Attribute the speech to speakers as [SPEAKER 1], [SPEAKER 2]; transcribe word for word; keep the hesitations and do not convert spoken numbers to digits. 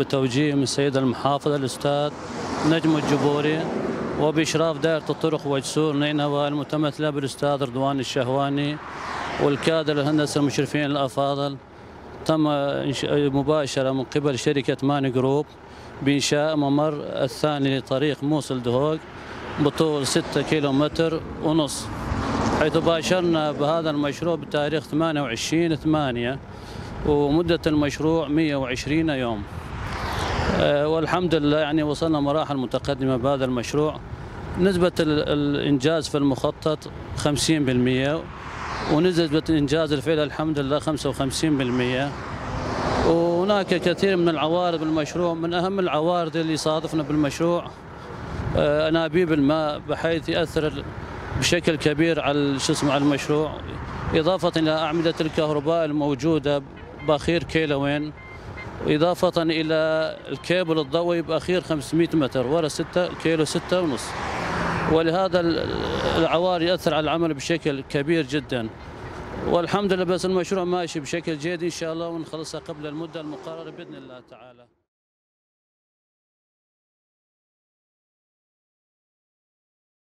[SPEAKER 1] بتوجيه من السيد المحافظ الأستاذ نجم الجبوري، وبإشراف دائرة الطرق وجسور نينوى المتمثلة بالأستاذ رضوان الشهواني والكادر الهندسة المشرفين الأفاضل، تم مباشرة من قبل شركة ماني جروب بإنشاء ممر الثاني لطريق موصل دهوق بطول ستة كيلو متر ونص، حيث باشرنا بهذا المشروع بتاريخ ثمانية وعشرين ثمانية، ومدة المشروع مئة وعشرين يوم. والحمد لله يعني وصلنا مراحل متقدمة بهذا المشروع. نسبة الإنجاز في المخطط خمسين بالمئة، ونسبة إنجاز الفعل الحمد لله خمسة وخمسين بالمئة. وهناك كثير من العوارض بالمشروع، من أهم العوارض اللي صادفنا بالمشروع أنابيب الماء، بحيث يأثر بشكل كبير على شو اسمه على المشروع، إضافة إلى أعمدة الكهرباء الموجودة بأخير كيلوين، إضافة إلى الكيبل الضوئي بأخير خمسمئة متر ورا ستة كيلو ستة ونص، ولهذا العوار يأثر على العمل بشكل كبير جدا. والحمد لله بس المشروع ماشي بشكل جيد إن شاء الله، ونخلصها قبل المدة المقررة بإذن الله تعالى.